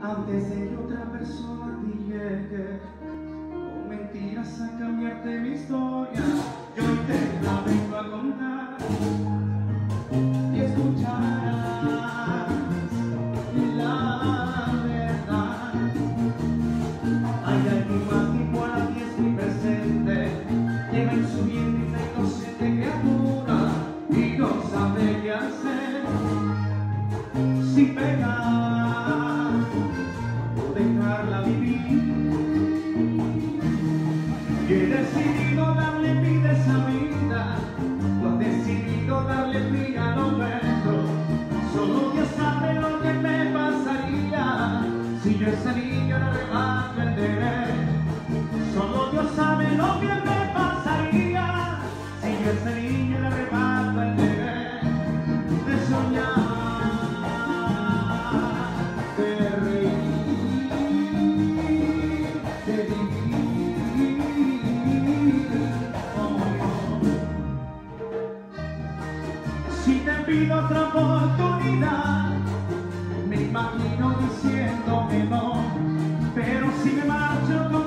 antes de que otra persona llegue con mentiras a cambiarte mi historia. Yo hoy te la vengo a contar y escucharás la verdad. Hay alguien mágico aquí es mi presente, lleva en su vientre una inocente criatura y no sabe qué hacer sin pegar o dejarla vivir. Y he decidido darle vida a esa vida, tú has decidido darle vida a lo nuestro. Solo Dios sabe lo que me pasaría si yo a ese niño le arrebato el deber. Solo Dios sabe lo que me pasaría si yo a ese niño le arrebato el deber de soñar. Si te pido otra oportunidad, me imagino diciéndome no, pero si me marcho